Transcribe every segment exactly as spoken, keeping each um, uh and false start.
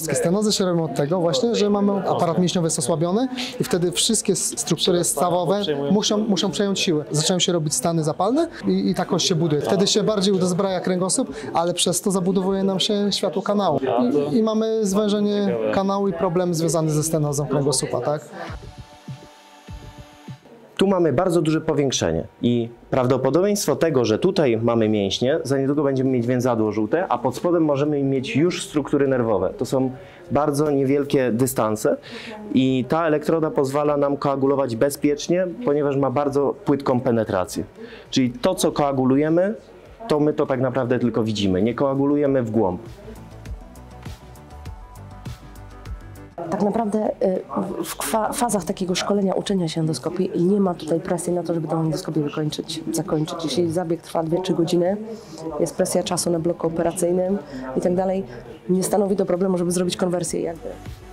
Stenozy się robią od tego właśnie, że mamy aparat mięśniowy jest osłabiony i wtedy wszystkie struktury stawowe muszą, muszą przejąć siłę. Zaczynają się robić stany zapalne i, i ta kość się buduje. Wtedy się bardziej udozbraja kręgosłup, ale przez to zabudowuje nam się światło kanału. I, i mamy zwężenie kanału i problem związany ze stenozą kręgosłupa, tak? Tu mamy bardzo duże powiększenie i prawdopodobieństwo tego, że tutaj mamy mięśnie, za niedługo będziemy mieć więzadło żółte, a pod spodem możemy mieć już struktury nerwowe. To są bardzo niewielkie dystanse i ta elektroda pozwala nam koagulować bezpiecznie, ponieważ ma bardzo płytką penetrację. Czyli to, co koagulujemy, to my to tak naprawdę tylko widzimy, nie koagulujemy w głąb. Tak naprawdę w fazach takiego szkolenia, uczenia się endoskopii nie ma tutaj presji na to, żeby tę endoskopię wykończyć, zakończyć. Jeśli zabieg trwa dwie trzy godziny, jest presja czasu na bloku operacyjnym i tak dalej, nie stanowi to problemu, żeby zrobić konwersję jakby.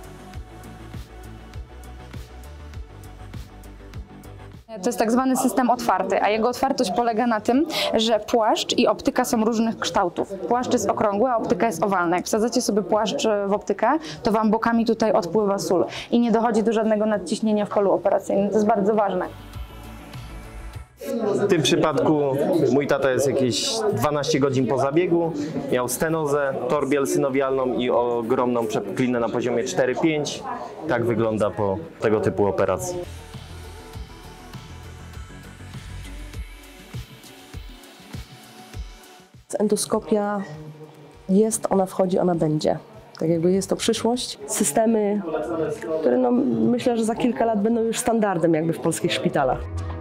To jest tak zwany system otwarty, a jego otwartość polega na tym, że płaszcz i optyka są różnych kształtów. Płaszcz jest okrągły, a optyka jest owalna. Jak wsadzacie sobie płaszcz w optykę, to wam bokami tutaj odpływa sól i nie dochodzi do żadnego nadciśnienia w polu operacyjnym. To jest bardzo ważne. W tym przypadku mój tata jest jakieś dwanaście godzin po zabiegu, miał stenozę torbiel synowialną i ogromną przepuklinę na poziomie cztery pięć. Tak wygląda po tego typu operacji. Endoskopia jest, ona wchodzi, ona będzie. Tak jakby jest to przyszłość. Systemy, które no, myślę, że za kilka lat będą już standardem jakby w polskich szpitalach.